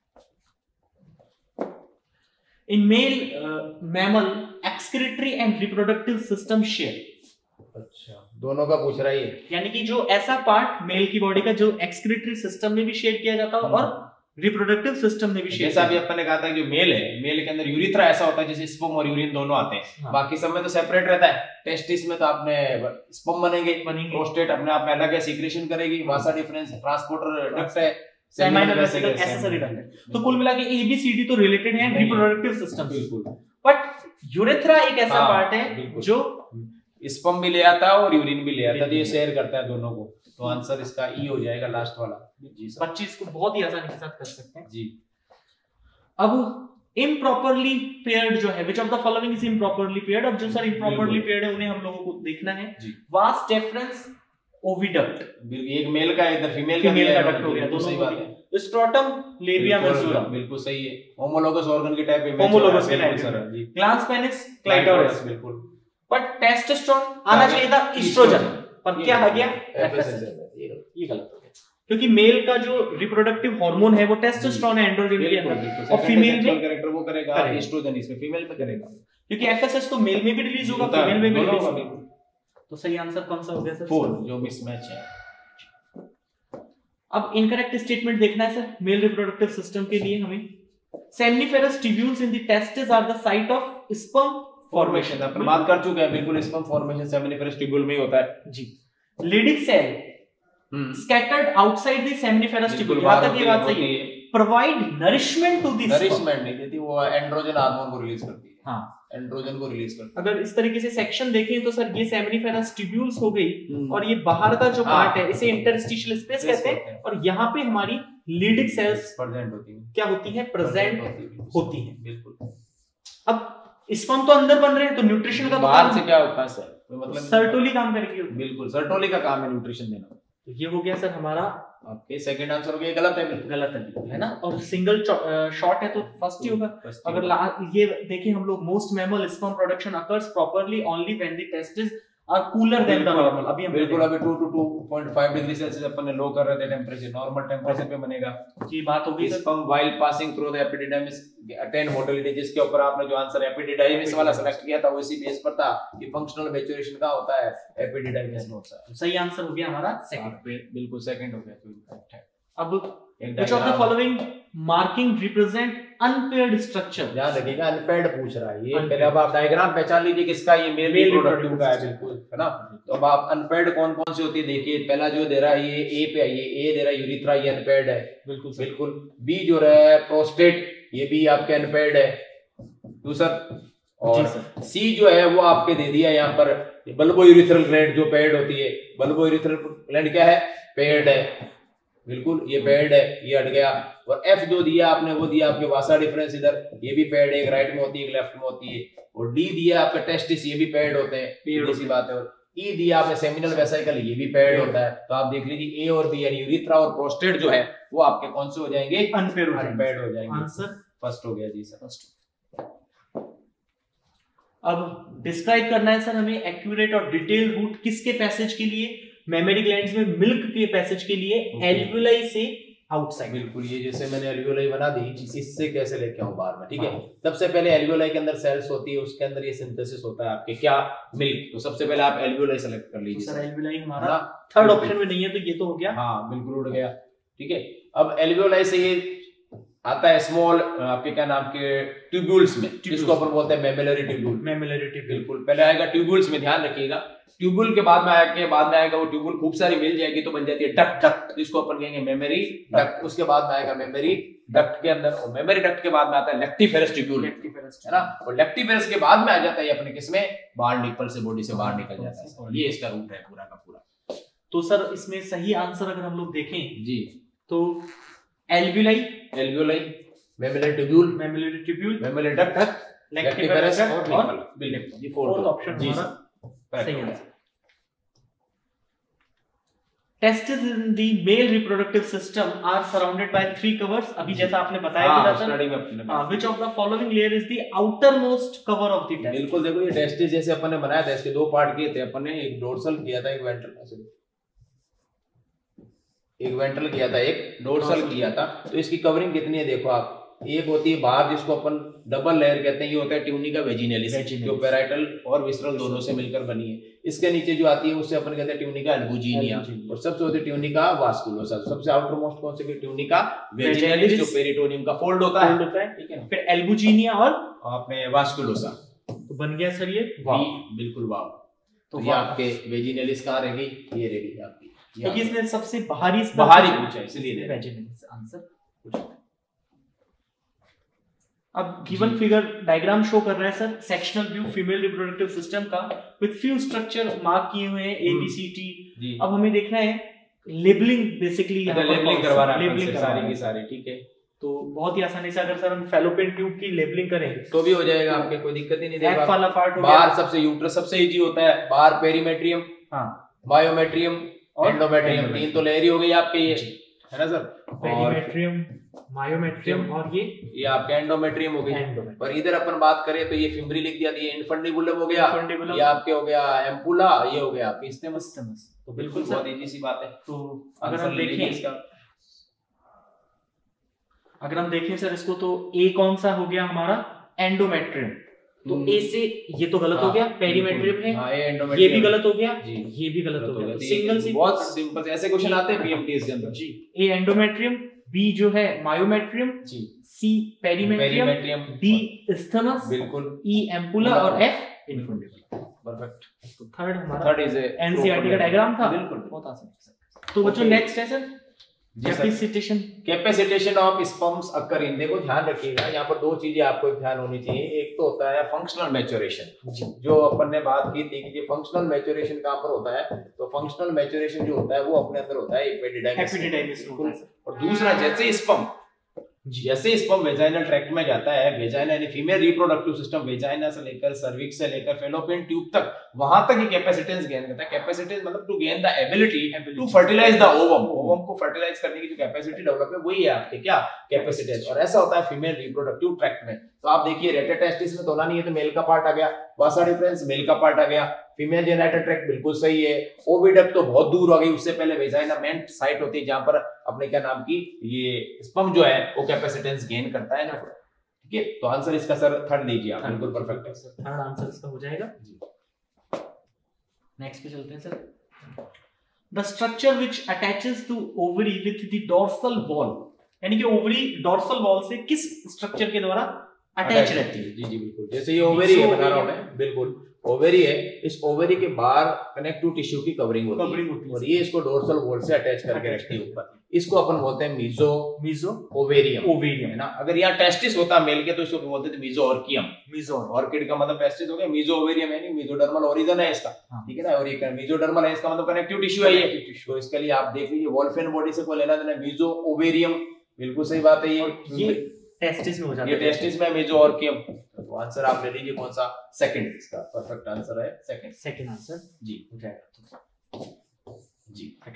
In male mammal excretory and reproductive system share. अच्छा, दोनों का पूछ रहा है, यानी कि जो ऐसा पार्ट मेल की बॉडी का जो एक्सक्रीटरी सिस्टम में भी शेयर किया जाता है और रिप्रोडक्टिव सिस्टम में भी शेयर। जैसा अभी अपन ने कहा था जो मेल है, मेल के अंदर यूरिथ्रा ऐसा होता है जैसे स्पर्म और यूरिन दोनों आते हैं। हाँ। बाकी सब में तो सेपरेट रहता है। टेस्टिस में तो आपने स्पर्म बनेंगे, प्रोस्टेट अपने आप में अलग है, सीक्रेशन करेगी, वासा डिफरेंस ट्रांसपोर्टर डक्ट है, सेमिनल वेसिकल एक्सेसरी डक्ट है। तो कुल मिला के एबीसीडी तो रिलेटेड है रिप्रोडक्टिव सिस्टम, बिल्कुल। बट यूरेथ्रा एक ऐसा पार्ट है जो स्पर्म भी ले आता है और यूरिन भी ले आता है, तो ये शेयर करता है दोनों को। तो आंसर इसका ई हो जाएगा, लास्ट वाला। जी, बच्चे इसको बहुत ही आसानी के साथ कर सकते हैं जी। अब इम्प्रॉपरली पेयर्ड जो है, which of the following is improperly paired? अब जो सर इम्प्रॉपरली पेयर्ड है उन्हें हम लोगों को देखना है। वास डेफरेंस ओविडक्ट, एक मेल का इधर फीमेल का डक्ट हो गया, दोनों सही बात है। स्क्रोटम लेबिया मेंसुरा, बिल्कुल सही है। होमोलोगस ऑर्गन की टाइप है, होमोलोगस के टाइप है। ग्लांस पेनिस क्लाइटोरिस, बिल्कुल। बट टेस्टोस्टेरोन आना चाहिए था एस्ट्रोजन, पर क्या आ गया? एफएसएच। ये गलत हो गया, क्योंकि मेल का जो रिप्रोडक्टिव हार्मोन है वो टेस्टोस्टेरोन है एंड्रोजन के अंदर, और फीमेल में कैरेक्टर वो करेगा, एस्ट्रोजन इसमें फीमेल पे करेगा, क्योंकि एफएसएच तो मेल में भी रिलीज होगा, फीमेल में भी रिलीज होगा। तो सही आंसर कौन सा हो गया सर? 4, जो मिसमैच है। अब इनकरेक्ट स्टेटमेंट देखना है सर मेल रिप्रोडक्टिव सिस्टम के लिए हमें। Seminiferous tubules in the testis are the site of sperm formation. अपन बात कर चुके हैं, बिल्कुल स्पर्म फॉर्मेशन सेमनिफेरस ट्यूब्यूल में ही होता है जी। Leading cell scattered outside the seminiferous tubule, यहाँ तक ये बात सही है। Provide nourishment to the nourishment नहीं देती, वो एंड्रोजन हार्मोन को रिलीज करती है। हाँ, एंड्रोजन को रिलीज करती है। अगर इस तरीके से सेक्शन देखें तो सर ये सेमिनिफेरस ट्यूब्यूल्स हो गई, और ये बाहर का जो पार्ट है इसे इंटरस्टिशियल स्पेस कहते हैं, और यहाँ पे हमारी लीडिंग सेल्स प्रेजेंट होती है। क्या होती है? प्रेजेंट होती है, बिल्कुल। अब स्पर्म तो अंदर बन रहे हैं, तो न्यूट्रिशन का बाहर से क्या होता है सर? मतलब सर्टोली काम करेगी, बिल्कुल सर्टोली का काम है न्यूट्रिशन देना। तो ये हो गया सर हमारा, आपके सेकंड आंसर हो गया, गलत है, गलत है ना। और सिंगल शॉट है तो फर्स्ट ही होगा। अगर ये देखें हम लोग, most mammal sperm production occurs properly only when the testis are cooler than the normal. अभी हम बिल्कुल अभी 2 to 2.5 डिग्री सेल्सियस अपन ने लो कर रहे थे टेंपरेचर, नॉर्मल टेंपरेचर पे बनेगा। ये बात होगी sperm while passing through the epididymis attain motility, जिसके ऊपर आपने जो आंसर एपिडिडाइमिस वाला सेलेक्ट किया था वो इसी बेस पर था कि फंक्शनल मैच्योरेशन का होता है एपिडिडाइमिस में होता है। सही आंसर हो गया हमारा सेकंड, बिल्कुल सेकंड हो गया, तो करेक्ट है। अब which of the following marking represent unpaired structure? ध्यान रखिएगा, अनपेयर्ड पूछ रहा है ये। पहले अब आप डायग्राम पहचान लीजिए किसका ये मेल रिप्रोडक्टिव का है, बिल्कुल है ना। तो अब आप अनपेयर्ड कौन कौन सी होती है देखिए। पहला जो दे रहा है ये ए पे, ये ए दे रहा है यूरिथ्रा, ये अनपेयर्ड है, बिल्कुल बिल्कुल। बी जो रहा है प्रोस्टेट, ये भी आपके अनपेयर्ड है, दूसरा। और सी जो है वो आपके दे दिया यहाँ पर बल्बो यूरिथ्रल ग्लैंड जो पेयर्ड होती है। बल्बो यूरिथ्रल ग्लैंड क्या है? पेयर्ड है, बिल्कुल ये पेयर्ड है, ये हट गया। और एफ जो दिया आपने वो दिया आपके वासा डिफरेंस, इधर ये भी पेयर्ड है, एक राइट में होती है एक लेफ्ट में होती है। और डी दिया आपका टेस्टिस, ये भी पेयर्ड होते हैं, सीधी सी बात है। और ई दिया आपने सेमिनल वेसिकल, ये भी पेयर्ड होता है। तो आप देख लीजिए ए और बी यानी यूरिथ्रा और प्रोस्टेट जो है वो आपके कौन से हो जाएंगे? अनपेयर्ड हो जाएंगे। आंसर फर्स्ट हो गया जी सर, फर्स्ट। अब डिस्क्राइब करना है सर हमें एक्यूरेट और डिटेल रूट किसके पैसेज के लिए? मेमरी ग्लैंड्स में मिल्क के पैसेज के लिए, एल्वियोलाई से आउटसाइड। बिल्कुल, ये जैसे मैंने एल्वियोलाई बना दी, इससे कैसे लेके आऊं बाहर में, ठीक है। सबसे पहले एल्वियोलाई के अंदर सेल्स होती है, उसके अंदर ये सिंथेसिस होता है आपके क्या? मिल्क। तो सबसे पहले आप एल्वियोलाई सेलेक्ट कर लीजिए। सर एल्वियोलाई हमारा थर्ड ऑप्शन में नहीं है, तो ये तो हो गया। हाँ बिल्कुल उड़ गया, ठीक है। अब एल्वियोलाई से ये आता है स्मॉल आपके क्या नाम के ट्यूब्यूल्स में, जिसको अपन बोलते हैं मेमिलरी ट्यूब्यूल। मेमिलरी ट्यूब्यूल बिल्कुल, पहले आएगा ट्यूब्यूल्स में, ध्यान रखिएगा। ट्यूब्यूल के बाद में आएगा वो ट्यूब्यूल खूब सारी मिल जाएगी तो बन जाती है डक्ट, जिसको अपन कहेंगे मेमोरी डक्ट। उसके बाद में आएगा मेमोरी डक्ट के अंदर, और मेमोरी डक्ट के बाद में आता है लेक्टिफेरस ट्यूब्यूल, है ना। और लेक्टिफेरस के बाद में आ जाता है अपने किसमें, बाहर निकल से, बॉडी से बाहर निकल जाता है। ये इसका रूट है पूरा का पूरा। तो सर इसमें सही आंसर अगर हम लोग देखें जी तो alveoli, mammary tubule, mammary duct, lactiferous और बिल्कुल, ये फोर्थ ऑप्शन हमारा सही answer. Testes in the male reproductive system are surrounded by 3 covers. अभी जैसा आपने बताया था sir, which of the following layer is the outermost cover of the testis? बिल्कुल, देखो ये टेस्टिस जैसे अपन ने बनाया था, इसके 2 पार्ट किए थे अपन ने, एक डोर्सल किया था, एक वेंट्रल, एक डोर्सल किया था। तो इसकी कवरिंग कितनी है देखो आप, एक होती है बाहर जिसको अपन डबल लेयर कहते हैं, ये होता है ट्यूनिका वेजिनलिस, जो पैराइटल और विसरल दोनों से मिलकर बनी है। इसके नीचे जो आती है उससे अपन कहते हैं ट्यूनिका एल्बुजिनिया, और सबसे होती है ट्यूनिका वास्कुलोसा। सबसे आउटर मोस्ट कौन सी, ट्यूनिका वेजिनलिस, जो पेरिटोनियम का फोल्ड होता है, ठीक है। फिर एल्बुजिनिया और आपने वास्कुलोसा, तो बन गया सर ये बिल्कुल वाव। तो ये आपके वेजिनलिस कहाँ रहेगी, ये रहेगी आपकी, क्योंकि इसने सबसे बाहरी पूछा इसलिए वेजिनलिस आंसर पूछा। अब गिवन फिगर डायग्राम शो कर रहा है sir, sectional view female reproductive system का विद फ्यू स्ट्रक्चर मार्क किए हुए हैं A B C D। अब हमें देखना है लेबलिंग, बेसिकली लेबलिंग करवा रहा है सारी की सारी, ठीक है। तो बहुत ही आसानी से अगर सर हम फैलोपियन ट्यूब की लेबलिंग करें तो भी हो जाएगा, आपके कोई दिक्कत ही नहीं। एफ वाला पार्ट हो गया, बाहर सबसे यूट्रस सबसे इजी होता है, बाहर पेरीमेट्रियम, हां मायोमेट्रियम और एंडोमेट्रियम, 3 तो लेयर ही हो गई आपके, ये है ना सर। पेरीमेट्रियम, मायोमेट्रियम और ये आपके एंडोमेट्रियम हो गई। और इधर अपन बात करें तो ये फिम्बरी लिख दिया, ये इनफंडिबुलम हो गया, ये आपके हो गया एम्पुला, ये हो गया आपके स्टेमस। तो बिल्कुल बहुत इजी सी बात है। तो अगर हम देखें इसका, अगर हम देखें सर इसको, तो ए कौन सा हो गया हमारा, एंडोमेट्रियम। तो ए से ये तो गलत हो गया, पेरीमेट्रियम है, ये भी गलत हो गया, ये भी गलत हो गया। सिंगल सी बहुत सिंपल ऐसे क्वेश्चन आते हैं पीएमटीएस के अंदर जी। ए एंडोमेट्रियम, बी जो है मायोमेट्रियम जी, सी पेरीमेट्रियम, डी स्टेमस बिल्कुल, ई एम्पुला और एफ इनफंडिबुलम। परफेक्ट। तो थर्ड इज एनसीईआरटी का डायग्राम था, बिल्कुल बहुत आसान। तो बच्चों नेक्स्ट है sir capacitation of sperms occur in. देखो ध्यान रखिएगा, यहाँ पर 2 चीजें आपको ध्यान होनी चाहिए। एक तो होता है फंक्शनल मैच्योरेशन, जो अपन ने बात की थी कि फंक्शनल मैच्योरेशन कहाँ पर होता है, तो फंक्शनल मैच्योरेशन जो होता है वो अपने अंदर होता है एपिडिडाइमिस। और दूसरा जैसे स्पर्म वेजाइनल ट्रैक्ट में जाता है, वेजाइना यानी फीमेल रिप्रोडक्टिव सिस्टम, वेजाइना से लेकर सर्विक्स से लेकर फेलोपियन ट्यूब तक, वहां तक ये कैपेसिटेंस गेन करता है। कैपेसिटेंस मतलब to gain the ability to fertilize the ovum, ovum को फर्टिलाइज करने की जो कैपेसिटी डेवलप है वही है आपके क्या कैपेसिटेंस। और ऐसा होता है फीमेल रिप्रोडक्टिव ट्रैक्ट में। तो आप देखिए रेटर टेस्टिस में तो होना नहीं है, तो मेल का पार्ट आ गया, वासा डिफरेंस मेल का पार्ट आ गया, फीमेल जेनिटल ट्रैक्ट बिल्कुल सही है, ओविडक्ट तो बहुत दूर हो गई, उससे पहले वेजाइना मेन साइट होती है जहां पर अपने क्या नाम की ये स्पर्म जो है वो कैपेसिटेंस गेन करता है ना, ठीक है। तो आंसर इसका सर थर्ड लीजिए आप, बिल्कुल परफेक्ट है सर, थर्ड आंसर इसका हो जाएगा जी। नेक्स्ट पे चलते हैं sir. The structure which attaches to ovary with the dorsal wall, यानी कि ओवरी डोर्सल वॉल से किस स्ट्रक्चर के द्वारा अटैच रहती है। जी जी बिल्कुल, जैसे ये ओवरी है बना रहा हूं मैं, बिल्कुल ओवरी है, इस ओवरी के बाहर कनेक्टिव टिश्यू की कवरिंग होती है और ये इसको डोर्सल वॉल से अटैच करके रखती है ऊपर। इसको अपन बोलते हैं मीजो ओवेरियम है ना। अगर यहाँ टेस्टिस होता मेल के तो इसको बोलते थे मीजोऑर्कियम। ऑर्किड का मतलब टेस्टिस हो गया, मीजो ओवेरियम यानी मीजोडर्मल ओरिजिन है इसका, ठीक है ना। और ये मीजोडर्मल है, इसका मतलब कनेक्टिव टिश्यू है ये। तो इसके लिए आप देख लीजिए वोल्फेन बॉडी से कोई लेना देना, मीजो ओवेरियम बिल्कुल सही बात है। ये टेस्टिस में हो जाता है, ये टेस्टिस में मीजोऑर्कियम। तो आंसर आप ले लीजिए कौन सा, सेकंड इसका परफेक्ट आंसर है सेकंड आंसर जी हो जाएगा जी सेकंड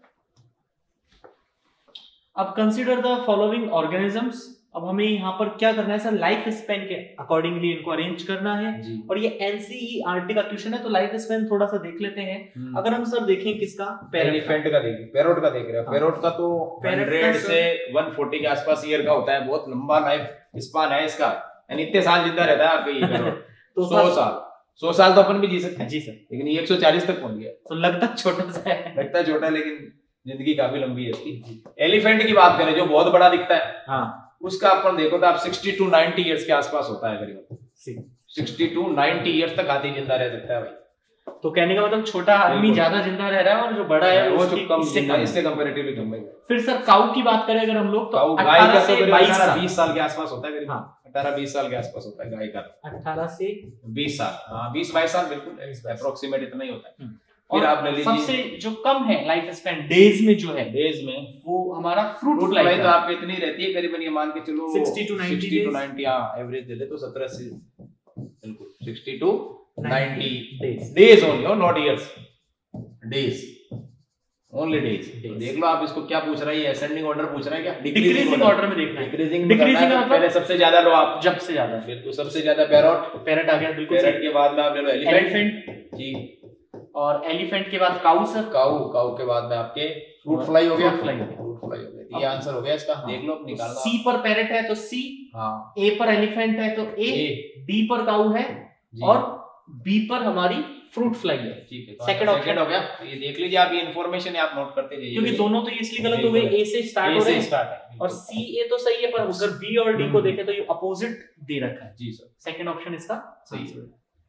आंसर। अब कंसीडर द फॉलोइंग ऑर्गेनिजम्स। अब हमें यहाँ पर क्या करना है सर, लाइफ स्पैन के अकॉर्डिंगली इनको अरेंज करना है और ये एनसीईआरटी का क्वेश्चन है तो लाइफ स्पैन थोड़ा सा देख लेते हैं। अगर हम सर देखें किसका, एलिफेंट का देखिए, पैरोट का देख रहे हैं। पैरोट का तो 100 से 140 के आसपास ईयर का होता है, बहुत लंबा लाइफ स्पैन है इसका, यानी इतने साल जिंदा रहता है आपका ये पैरोट। तो 100 साल तो अपन भी जी सकते हैं जी सर, लेकिन ये 140 तक पहुंच गया। तो लगता छोटा सा है, लगता है छोटा लेकिन जिंदगी काफी लंबी है इसकी। एलिफेंट की बात करें जो बहुत बड़ा दिखता है, हाँ उसका अपन देखो तो आप 60 to 90 इयर्स के आसपास होता है करीबन, 60 to 90 इयर्स तक हाथी जिंदा रह सकता है भाई। तो कहने का मतलब छोटा आदमी ज्यादा जिंदा रह रहा है और जो बड़ा है वो जो कम इससे कंपैरेटिवली कम है। फिर सर काऊ की बात करें अगर हम लोग तो 18 से 20 साल के आसपास होता है करीब। हाँ 18-20 साल के आसपास होता है गाय का। 18 से 20 साल, हाँ 20-22 साल बिल्कुल अप्रोक्सीमेट इतना ही होता है। फिर आप ले लीजिए सबसे जो कम है लाइफ स्पैन डेज में जो है, डेज में वो हमारा फ्रूट फ्लाई तो आपकी इतनी रहती है करीबन, ये मान के चलो 60 to 90 हाँ एवरेज दे ले तो 17 से बिल्कुल 60 to 90 डेज ओनली, और not years, days only days. देख लो आप इसको क्या पूछ रहा है, असेंडिंग ऑर्डर पूछ रहा है क्या डिक्रीजिंग ऑर्डर में देखना है। डिक्रीजिंग मतलब पहले सबसे ज्यादा लो आप, जब से ज्यादा बिल्कुल सबसे ज्यादा पैरट आ गया बिल्कुल, पैरट के बाद में आप ले लो एलिफेंट जी, और एलिफेंट के बाद काऊ सर, काऊ के बाद में आपके फ्रूट फ्लाई हो गया, फ्रूट फ्लाई हो गया। ये आंसर हो गया इसका, देख लो निकालना। सी पर पैरट है तो सी, हाँ ए पर एलिफेंट है तो ए, डी पर काऊ है और बी पर हमारी फ्रूट फ्लाई है। ठीक है, सेकंड ऑप्शन हो गया। ये देख लीजिए आप, ये इंफॉर्मेशन आप नोट करते जाइए, क्योंकि दोनों तो इसलिए गलत हो गए, ए से स्टार्ट हो रहे हैं और सी ए तो सही है, पर अगर बी और डी को देखें तो ये अपोजिट दे रखा है। जी सर, सेकंड ऑप्शन इसका सही है।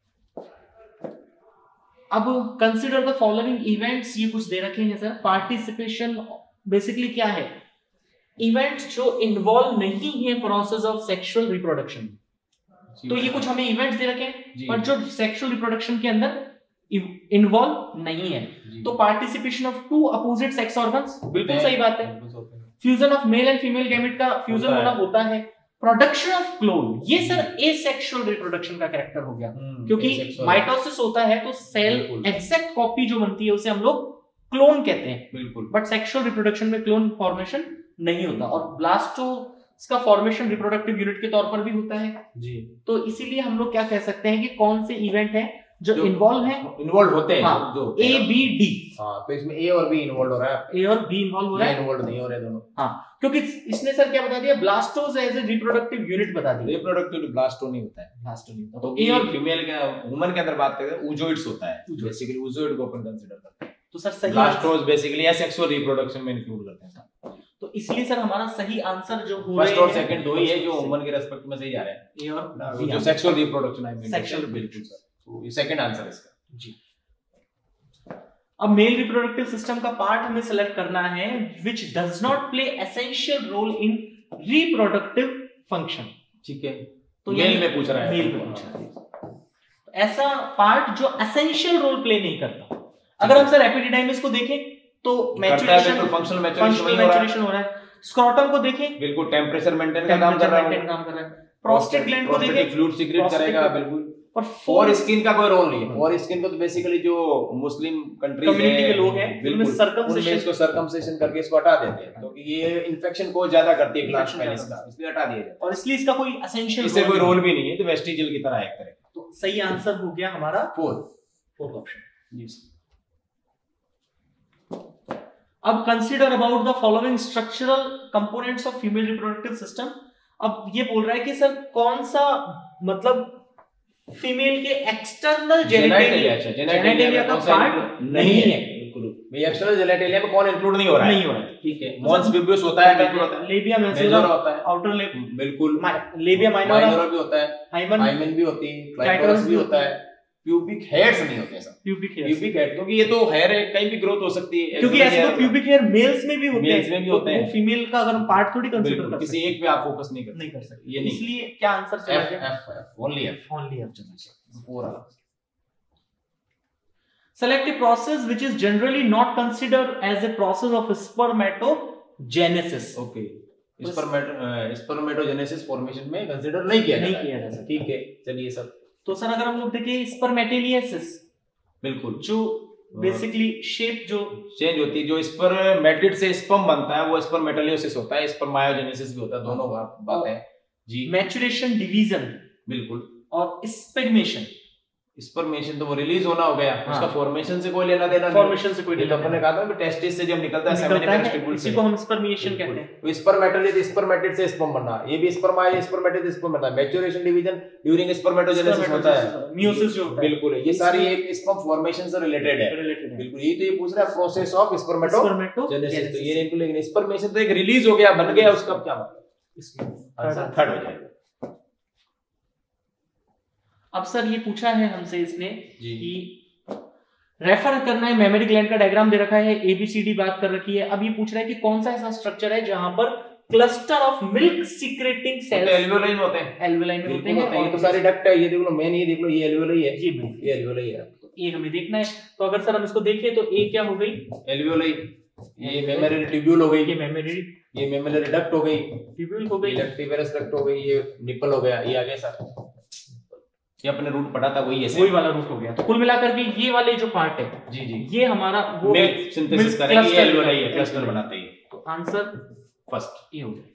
अब कंसीडर द फॉलोइंग इवेंट्स, ये कुछ दे रखे हैं सर। पार्टिसिपेशन बेसिकली क्या है, इवेंट्स जो इन्वॉल्व नहीं है प्रोसेस ऑफ सेक्सुअल रिप्रोडक्शन। तो ये कुछ हमें इवेंट्स दे रखे हैं पर जो सेक्सुअल रिप्रोडक्शन के अंदर इन्वॉल्व नहीं है। तो participation of two opposite sex organs, बिल्कुल सही बात है। Fusion of male and female gamete का फ्यूजन होना होता है। प्रोडक्शन ऑफ क्लोन, ये सर एसेक्सुअल रिप्रोडक्शन का कैरेक्टर हो गया, क्योंकि माइटोसिस होता है तो सेल एग्जैक्ट कॉपी जो बनती है उसे हम लोग क्लोन कहते हैं, बिल्कुल। बट सेक्सुअल रिप्रोडक्शन में क्लोन फॉर्मेशन नहीं होता। और ब्लास्टोस का फॉर्मेशन रिप्रोडक्टिव यूनिट के तौर पर भी होता है जी। तो इसीलिए हम लोग क्या कह सकते हैं कि कौन से इवेंट है जो इन्वॉल्व होते हैं, हाँ, जो ए बी डी। हाँ, तो इसमें ए और बी इन्वॉल्व हो रहा है, ए और बी इन्वॉल्व हो रहा है, इन्वॉल्व नहीं हो रहे दोनों। हाँ, क्योंकि इसने सर क्या बता दिया, blastos as a reproductive unit बता दिया। रिप्रोडक्टिव ब्लास्टो नहीं होता है, ब्लास्टो नहीं होता। तो ए और फीमेल का वुमन के अंदर बात करें तो ऊजोइड्स होता है, बेसिकली ऊजोइड को अपन कंसीडर करते हैं। तो सर सही, ब्लास्टोस बेसिकली एसेक्सुअल रिप्रोडक्शन में इंक्लूड करते हैं। तो इसलिए सर हमारा सही आंसर जो हो फर्स्ट और सेकंड दो ही है जो वुमन के रेस्पेक्ट में सही जा रहे हैं, ए और जो सेक्सुअल रिप्रोडक्शन है सेक्सुअल, बिल्कुल सर। तो ये सेकंड आंसर है इसका जी। अब मेल रिप्रोडक्टिव सिस्टम का पार्ट हमें सिलेक्ट करना है which does not play essential role in reproductive function. ठीक है, तो मेल में पूछ रहा है, मेल में पूछ रहा है ऐसा पार्ट जो एसेंशियल रोल प्ले नहीं करता। अगर हम सर एपिडिडाइमिस को देखें तो मैच्योरेशन, फंक्शनल मैच्योरेशन हो रहा है। स्क्रोटम को देखें, बिल्कुल टेंपरेचर मेंटेन का काम कर रहा है। प्रोस्टेट ग्लैंड को देखें, फ्लूइड सीक्रेट करेगा, बिल्कुल। और फॉर स्किन का कोई रोल नहीं है। फॉर स्किन को तो बेसिकली जो मुस्लिम कंट्रीज कम्युनिटी के लोग हैं उनमें सर्कमसिशन करके इसको हटा देते हैं, क्योंकि ये इन्फेक्शन को ज्यादा करती है ग्लास पेनिस का, इसलिए हटा दिया जाता है। और इसलिए इसका कोई एसेंशियल, इससे कोई रोल भी नहीं है, तो वेस्टिजियल की तरह एक तरह। तो सही आंसर हो गया हमारा फोर्थ ऑप्शन जी। अब consider about the following structural components of female reproductive system. अब ये बोल रहा है कि सर कौन सा मतलब फीमेल के एक्सटर्नल जेनिटेलिया का पार्ट नहीं है, बिल्कुल। ये एक्सटर्नल जेनिटेलिया में कौन इंक्लूड नहीं हो रहा है, ठीक है। मॉन्स बिब्यूस होता है, बिल्कुल होता है। लेबिया मेजोरा होता है, आउटर लेब, बिल्कुल। लेबिया माइनोरा भी होता है, हाइमन भी होती है, क्लाइटोरिस भी होता है। प्यूबिक हेयर्स नहीं होते सर, प्यूबिक हेयर, क्योंकि ये तो हेयर है, कहीं भी ग्रोथ हो सकती है, क्योंकि ऐसे तो प्यूबिक हेयर मेल्स में भी होते हैं, फीमेल का अगर हम पार्ट थोड़ी कंसीडर करते हैं, किसी एक पे आप फोकस नहीं कर सकते, ये नहीं। इसलिए क्या आंसर चला गया, एफ, ओनली एफ चलना चाहिए। Four uh select a process which is generally not considered as a process of spermatogenesis. Okay, spermatogenesis formation में कंसीडर नहीं किया जा सकता, ठीक है। चलिए सर, तो सर अगर हम लोग देखें स्पर्मेटेलियसिस, बिल्कुल, जो बेसिकली शेप जो चेंज होती है, जो स्पर्मेटिड से स्पर्म बनता है वो स्पर्मेटेलियोसिस होता है, स्पर्मायोजेनेसिस भी होता है, दोनों बात है जी। मैच्योरेशन डिवीजन, बिल्कुल। और स्पर्मेशन, स्पर्मेशन तो वो रिलीज होना हो गया, उसका फॉर्मेशन से कोई लेना देना नहीं, फॉर्मेशन से कोई लेना। तो अपने कहा था कि टेस्टिस से जब निकलता है सेमिनिफेरस टेस्टिकुल से, इसी को हम स्पर्मेशन कहते हैं। तो स्पर्मेटोलिड, स्पर्मेटिड से स्पर्म बनना, ये भी स्पर्माय स्पर्मेटिड स्पर्म बनता है। मैच्योरेशन डिवीजन ड्यूरिंग स्पर्मेटोजेनेसिस होता है, मियोसिस जो होता है, बिल्कुल। ये सारी एक स्पर्म फॉर्मेशन से रिलेटेड है, बिल्कुल। ये तो ये पूछ रहा है प्रोसेस ऑफ स्पर्मेटोजेनेसिस, तो ये इनको, लेकिन स्पर्मेशन तो एक रिलीज हो गया, बन गया, उसका क्या मतलब, इसमें आंसर थर्ड हो जाएगा। अब सर ये पूछा है हमसे इसने जी। कि रेफर करना है, मेमोरी ग्लैंड का डायग्राम दे रखा है, एबीसीडी बात कर रखी है। अब ये पूछ रहा है कि कौन सा ऐसा स्ट्रक्चर है जहां पर cluster of milk secreting cells alveoli में होते हैं, एल्वियोलाई में होते हैं। ये तो सारे डक्ट है, ये देख लो मेन, ये देख लो ये एल्वियोलाई है जी बिल्कुल, ये एल्वियोलाई है। तो ये हमें देखना है। तो अगर सर हम इसको देखें तो ए क्या हो गई, एल्वियोलाई, ये मेमोरी ट्यूब्यूल हो गई, ये मेमोरी ये मेमोरी डक्ट हो गई, ट्यूब्यूल हो गई, इलेक्ट्रिवेरस डक्ट हो गई, ये निपल हो गया, ये आ गया सर, ये अपने रूट पढ़ा था वही ऐसे, वही वाला रूट हो गया। तो कुल मिलाकर के ये वाले जो पार्ट है, जी जी, ये हमारा वो मिल्क सिंथेसिस करेंगे, ये एल्वियोलाई है, क्लस्टर बनाते हैं। तो आंसर फर्स्ट ये हो गया।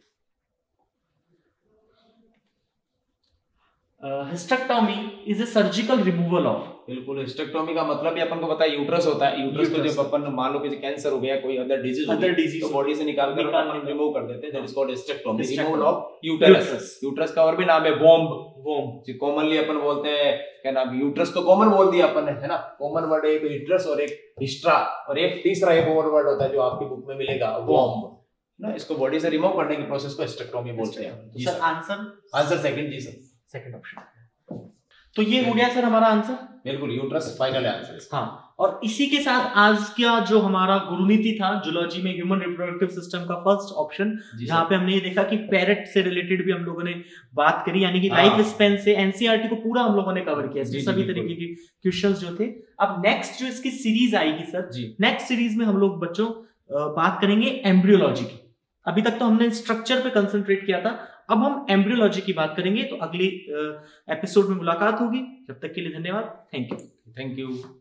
Hysterectomy is a surgical removal of, बिल्कुल, हिस्टेक्टोमी का मतलब ही अपन को पता है यूट्रस होता है, यूट्रस को जब अपन मान लो कि कैंसर हो गया, कोई अदर डिजीज हो गई, तो बॉडी से निकाल कर अपन रिमूव कर देते हैं, that is called hysterectomy, removal of uterus. Uterus का और भी नाम है वोम्ब, वोम्ब जी, कॉमनली अपन बोलते हैं, क्या नाम, यूट्रस तो कॉमन बोल दिया अपन ने, है ना, कॉमन वर्ड है एक यूट्रस और एक हिस्ट्रा, और एक तीसरा एक और वर्ड होता है जो आपकी बुक में मिलेगा, वोम्ब ना, इसको बॉडी से रिमूव करने की प्रोसेस को हिस्टेक्टोमी बोलते हैं। तो सर आंसर सेकंड, जी सर, सेकंड ऑप्शन। तो ये हो गया सर हमारा आंसर, बिल्कुल, यूट्रस फाइनल आंसर। हाँ, और इसी के साथ आज का जो हमारा गुरुनीति था जूलॉजी में, ह्यूमन रिप्रोडक्टिव सिस्टम का फर्स्ट ऑप्शन, जहां पे हमने ये देखा कि पैरेट से रिलेटेड भी हम लोगों ने बात करी, यानी कि लाइफ स्पेन से एनसीईआरटी को पूरा हम लोगों ने कवर किया, इसमें सभी तरीके के क्वेश्चंस जो थे। अब नेक्स्ट जो इसकी सीरीज आएगी सर, नेक्स्ट सीरीज में हम लोग बच्चों बात करेंगे एम्ब्रियोलॉजी की। अभी तक तो हमने स्ट्रक्चर पे कंसंट्रेट किया था, अब हम एम्ब्रियोलॉजी की बात करेंगे। तो अगली एपिसोड में मुलाकात होगी, जब तक के लिए धन्यवाद, थैंक यू।